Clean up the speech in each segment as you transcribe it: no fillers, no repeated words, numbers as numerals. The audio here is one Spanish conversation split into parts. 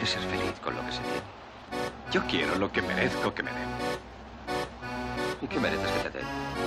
que ser feliz con lo que se tiene. Yo quiero lo que merezco que me den. ¿Y qué mereces que te den?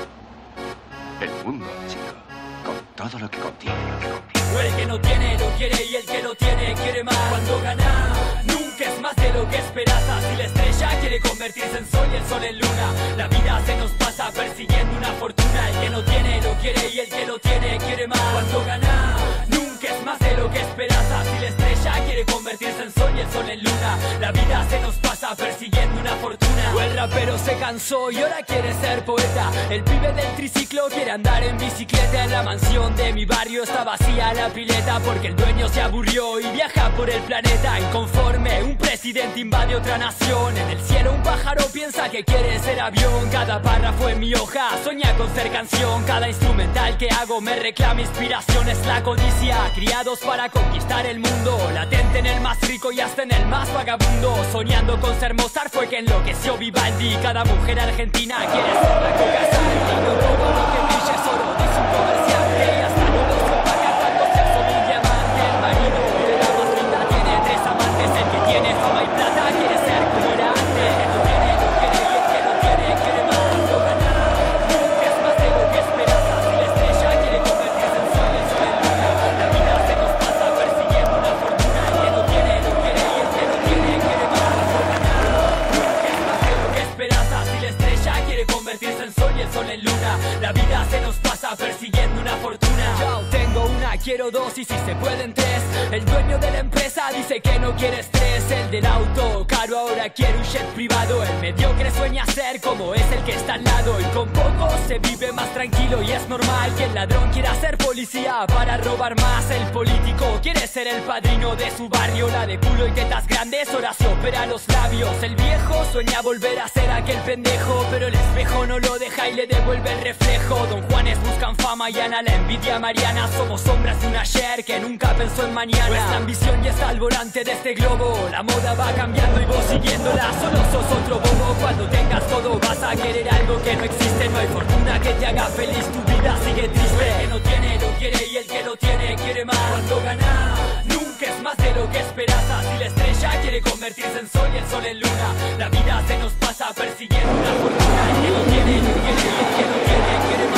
El mundo, chico, con todo lo que contiene. O el que no tiene lo quiere y el que lo tiene quiere más. Cuando gana nunca es más de lo que esperas. Si la estrella quiere convertirse en sol y el sol en luna, la vida se nos pasa persiguiendo una fortuna. El que no tiene lo quiere y el que lo tiene quiere más. Cuando gana nunca es más de lo que esperas. Si la estrella quiere convertirse en sol y el sol en luna, la vida se nos pasa persiguiendo una fortuna. O el rapero se cansó y ahora quiere ser poeta. El pibe del triciclo quiere andar en bicicleta. En la mansión de mi barrio está vacía la pileta porque el dueño se aburrió y viaja por el planeta inconforme. Un presidente invade otra nación. En el cielo un pájaro piensa que quiere ser avión. Cada párrafo en mi hoja sueña con ser canción. Cada instrumental que hago me reclama inspiración. Es la codicia, criados para conquistar el mundo. Latente en el más rico y hasta en el más vagabundo. Soñando con ser Mozart fue que enloqueció Vivaldi. Cada mujer argentina quiere ser la Coca-Cola. No todo lo que brilla es oro, dice un comerciante. Y hasta no lo paga cuando se asoma un diamante. El marido de la más linda tiene 3 amantes. El que tiene fama y plata quiere ser como era antes. El que no tiene lo quiere y el que no tiene quiere más. Cuando gana nunca es más de lo que esperas. Si la estrella quiere convertirse en sol y el sol en luna, la vida se nos pasa persiguiendo una fortuna. El que no tiene lo quiere y el que no tiene quiere más. Cuando gana nunca es más de lo que esperas. Si la estrella quiere convertirse en sol y el sol en luna, la vida se nos pasa persiguiendo una fortuna. Yo tengo una, quiero 2 y si se pueden 3. El dueño de la empresa dice que no quiere estrés. El del auto caro ahora quiere un jet privado. El mediocre sueña ser como es el que está al lado. Y con poco se vive más tranquilo y es normal que el ladrón quiera ser policía para robar más. El político quiere ser el padrino de su barrio. La de culo y tetas grandes ahora se opera los labios. El viejo sueña volver a ser aquel pendejo, pero el espejo no lo deja y le devuelve el reflejo. Don Juanes buscan fama y Ana la envidia mariana. Somos sombras de un ayer que nunca pensó en mañana. Nuestra ambición ya está al volante de este globo. La moda va cambiando y vos siguiéndola. Solo sos otro bobo. Cuando tengas todo vas a querer algo que no existe. No hay fortuna que te haga feliz, tu vida sigue triste. El que no tiene lo quiere y el que lo tiene quiere más. Cuando gana nunca es más de lo que esperas. Si la estrella quiere convertirse en sol y el sol en luna, la vida se nos pasa persiguiendo una fortuna. El que lo tiene lo quiere y el que no tiene quiere más.